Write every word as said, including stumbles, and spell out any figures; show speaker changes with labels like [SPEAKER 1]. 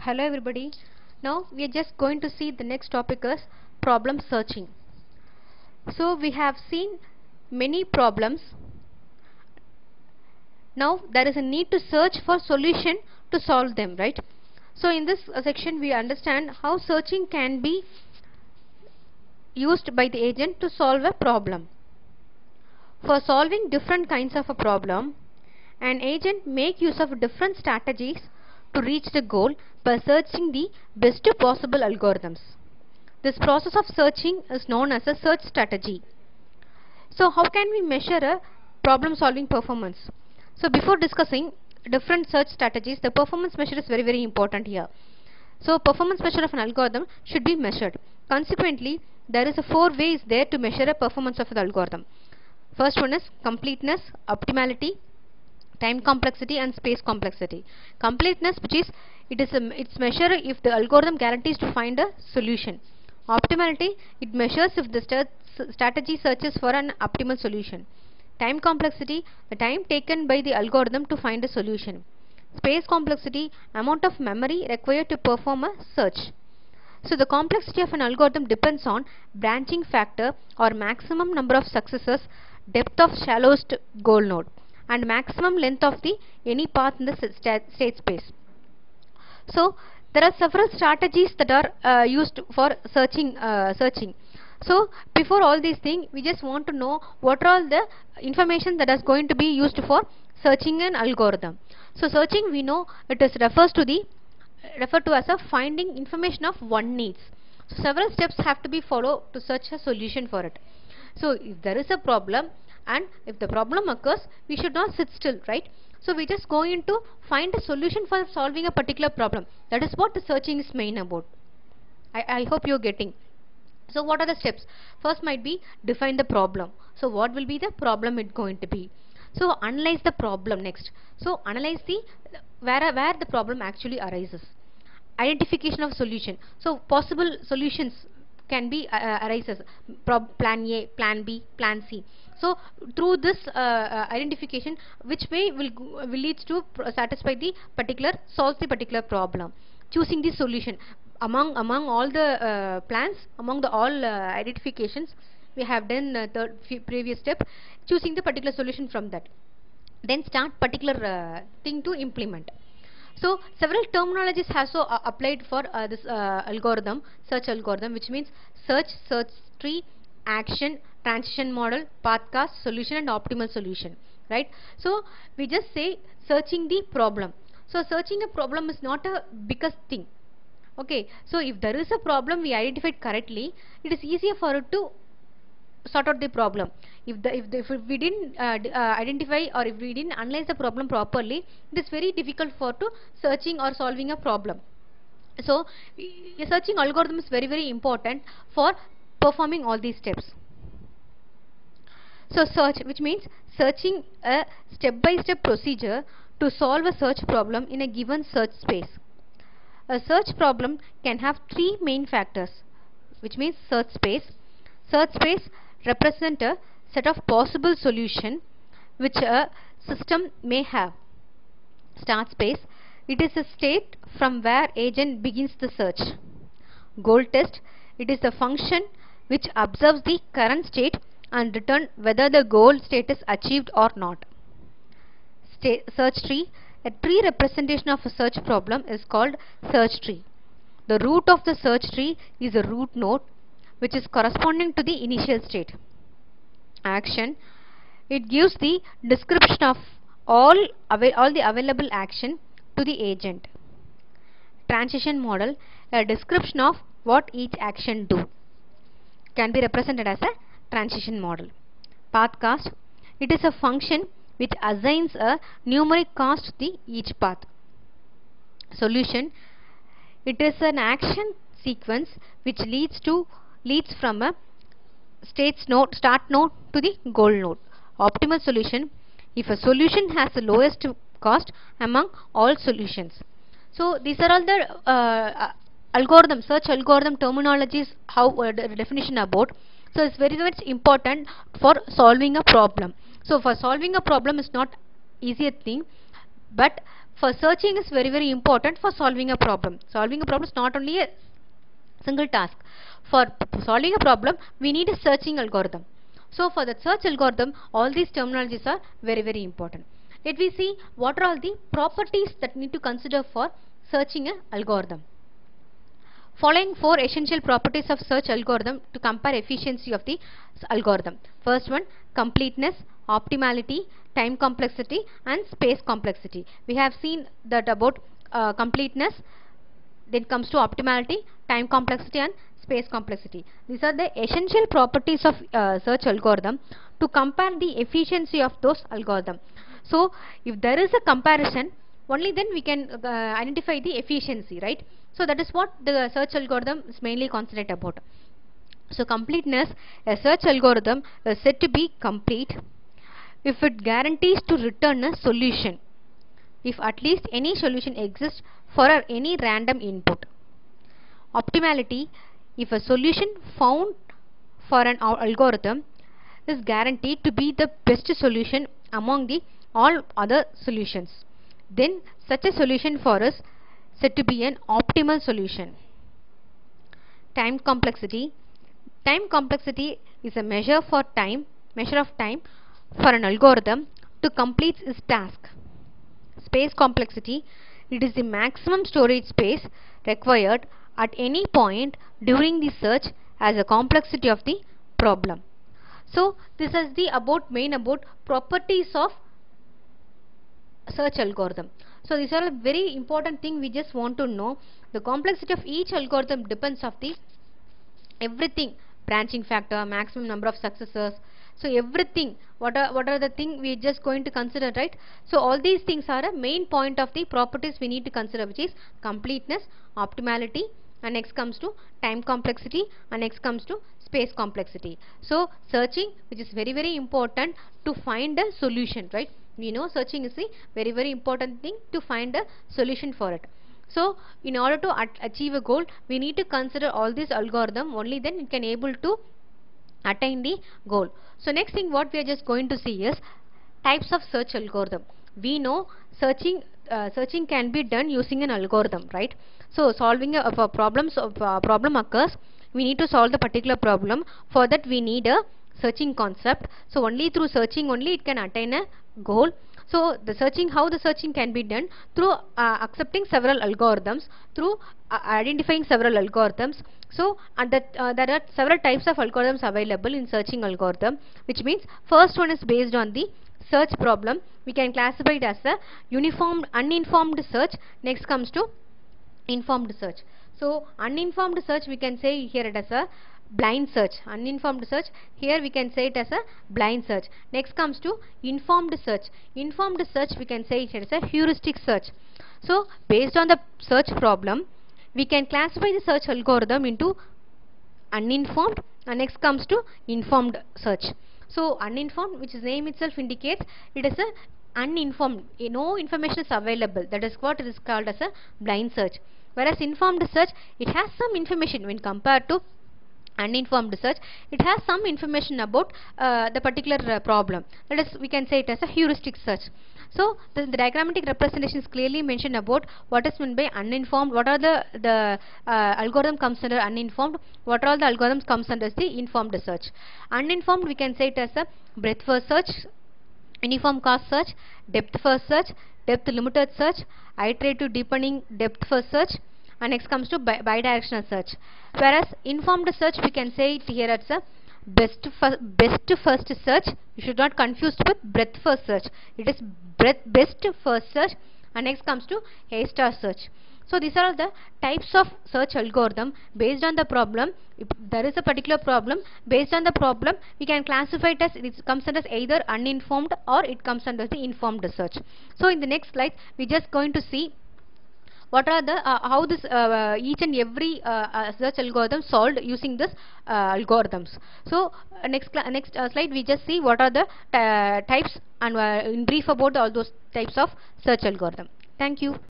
[SPEAKER 1] Hello everybody. Now we are just going to see the next topic is problem searching. So we have seen many problems. Now there is a need to search for solution to solve them, right? So in this uh, section we understand how searching can be used by the agent to solve a problem. For solving different kinds of a problem, an agent make use of different strategies to reach the goal by searching the best possible algorithms. This process of searching is known as a search strategy. So how can we measure a problem solving performance? So before discussing different search strategies, the performance measure is very very important here. So performance measure of an algorithm should be measured. Consequently, there is a four ways there to measure a performance of the algorithm. First one is completeness, optimality, time complexity and space complexity. Completeness, which is it is a, it's measure if the algorithm guarantees to find a solution. Optimality, it measures if the st strategy searches for an optimal solution. Time complexity, the time taken by the algorithm to find a solution. Space complexity, amount of memory required to perform a search. So the complexity of an algorithm depends on branching factor or maximum number of successes, depth of shallowest goal node, and maximum length of the any path in the state space. So there are several strategies that are uh, used for searching uh, searching. So before all these things, we just want to know what are all the information that is going to be used for searching an algorithm. So searching, we know it is refers to the referred to as a finding information of one needs. So several steps have to be followed to search a solution for it. So if there is a problem and if the problem occurs, we should not sit still, right? So we just going to find a solution for solving a particular problem. That is what the searching is main about. I, I hope you are getting. So what are the steps? First might be define the problem. So what will be the problem it going to be? So analyze the problem next. So analyze the where where the problem actually arises. Identification of solution. So possible solutions can be uh, arises. Prob plan A, plan B, plan C. So through this uh, uh, identification, which way will will leads to satisfy the particular solve the particular problem. Choosing the solution among among all the uh, plans, among the all uh, identifications, we have done uh, the previous step, choosing the particular solution from that. Then start particular uh, thing to implement. So several terminologies have so uh, applied for uh, this uh, algorithm, search algorithm, which means search, search tree, action, transition model, pathcast, solution and optimal solution, right? So we just say searching the problem. So searching a problem is not a biggest thing. Okay, so if there is a problem we identified correctly, it is easier for it to sort out the problem. If the if, the, if we didn't uh, uh, identify or if we didn't analyze the problem properly, it is very difficult for to searching or solving a problem. So a searching algorithm is very very important for performing all these steps. So search, which means searching a step by step procedure to solve a search problem in a given search space. A search problem can have three main factors, which means search space. Search space represents a set of possible solutions which a system may have. Start space, it is a state from where agent begins the search. Goal test, it is a function which observes the current state and return whether the goal state is achieved or not. Sta search tree, a tree representation of a search problem is called search tree. The root of the search tree is a root node which is corresponding to the initial state. Action, it gives the description of all, all the available action to the agent. Transition model, a description of what each action do, can be represented as a transition model. Pathcast, it is a function which assigns a numeric cost to the each path. Solution, it is an action sequence which leads to leads from a states node start node to the goal node. Optimal solution, if a solution has the lowest cost among all solutions. So these are all the uh, algorithm search algorithm terminologies, how uh, the definition about. So it's very much important for solving a problem. So for solving a problem is not easier thing, but for searching is very very important for solving a problem. Solving a problem is not only a single task. For solving a problem, we need a searching algorithm. So for the search algorithm, all these terminologies are very very important. Let we see what are all the properties that need to consider for searching an algorithm. Following four essential properties of search algorithm to compare efficiency of the algorithm. First one, completeness, optimality, time complexity and space complexity. We have seen that about uh, completeness, then comes to optimality, time complexity and space complexity. These are the essential properties of uh, search algorithm to compare the efficiency of those algorithm. So if there is a comparison, only then we can uh, identify the efficiency, right? So that is what the search algorithm is mainly concentrate about. So completeness, a search algorithm is said to be complete if it guarantees to return a solution if at least any solution exists for any random input. Optimality, if a solution found for an algorithm is guaranteed to be the best solution among the all other solutions, then such a solution for us said to be an optimal solution. Time complexity. Time complexity is a measure for time, measure of time for an algorithm to complete its task. Space complexity. It is the maximum storage space required at any point during the search as a complexity of the problem. So this is the about main about properties of search algorithm. So these are a very important thing we just want to know. The complexity of each algorithm depends of the everything, branching factor, maximum number of successors. So everything, what are what are the thing we just going to consider, right? So all these things are a main point of the properties we need to consider, which is completeness, optimality, and next comes to time complexity, and next comes to space complexity. So searching, which is very very important to find a solution, right? We know searching is a very very important thing to find a solution for it. So in order to achieve a goal, we need to consider all these algorithm, only then it can able to attain the goal. So next thing what we are just going to see is types of search algorithm. We know searching uh, searching can be done using an algorithm, right? So solving a, a problems of uh, problem occurs, we need to solve the particular problem. For that we need a searching concept. So only through searching only it can attain a goal. So the searching, how the searching can be done? Through uh, accepting several algorithms, through uh, identifying several algorithms. So and that uh, there are several types of algorithms available in searching algorithm, which means first one is based on the search problem. We can classify it as a uniform uninformed search. Next comes to informed search. So uninformed search we can say here it as a blind search. Uninformed search, here we can say it as a blind search. Next comes to informed search. Informed search we can say it as a heuristic search. So based on the search problem, we can classify the search algorithm into uninformed, and next comes to informed search. So uninformed, which is name itself indicates, it is a uninformed, no information is available. That is what it is called as a blind search. Whereas informed search, it has some information when compared to uninformed search. It has some information about uh, the particular uh, problem. That is, we can say it as a heuristic search. So the, the diagrammatic representation is clearly mentioned about what is meant by uninformed, what are the the uh, algorithm comes under uninformed, what are all the algorithms comes under the informed search. Uninformed we can say it as a breadth first search, uniform cost search, depth first search, depth limited search, iterative deepening depth first search, and next comes to bi bidirectional search. Whereas informed search we can say it here as a best fir best first search. You should not confuse with breadth first search. It is breadth best first search, and next comes to A star search. So these are the types of search algorithm based on the problem. If there is a particular problem, based on the problem we can classify it as it comes under either uninformed or it comes under the informed search. So in the next slide we just going to see what are the uh, how this uh, each and every uh, uh, search algorithm solved using this uh, algorithms. So uh, next next uh, slide we just see what are the uh, types and uh, in brief about all those types of search algorithm. Thank you.